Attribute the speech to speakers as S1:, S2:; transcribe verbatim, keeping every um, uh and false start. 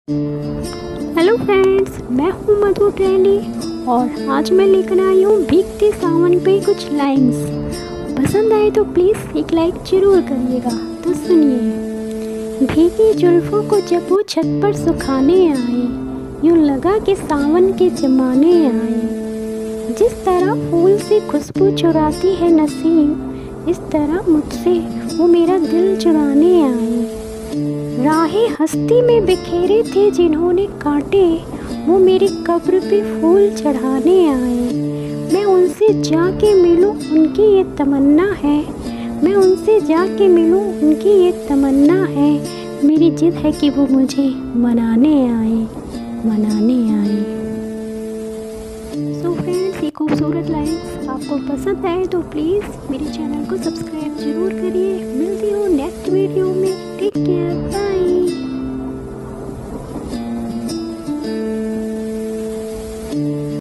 S1: Hello friends, मैं हूँ मधु trendy और आज मैं लेकर आई हूँ भीगते सावन पे कुछ लाइंस। पसंद आए तो प्लीज़ एक लाइक ज़रूर करिएगा। तो सुनिए। भीगी जुल्फ़ों को जब वो छत पर सुखाने आए, यूँ लगा कि सावन के ज़माने आए। जिस तरह फूल से खुशबू चुराती है नसीम, इस तरह मुझसे वो मेरा दिल चुराने आए। राहें हस्ती में बिखेरे थे जिन्होंने काटे, वो मेरी कब्र पे फूल चढ़ाने आए। मैं उनसे जाके मिलूं, उनकी ये तमन्ना है। मैं उनसे जाके मिलूं, उनकी ये तमन्ना है। मेरी जिद है कि वो मुझे मनाने आए, मनाने आए। सो फ्रेंड्स, ये खूबसूरत लाइन्स आपको पसंद आए तो प्लीज़ मेरे चैनल को सब्सक्राइब जरूर करिए। मिलती हूँ नेक्स्ट वीडियो में। Take care, bye.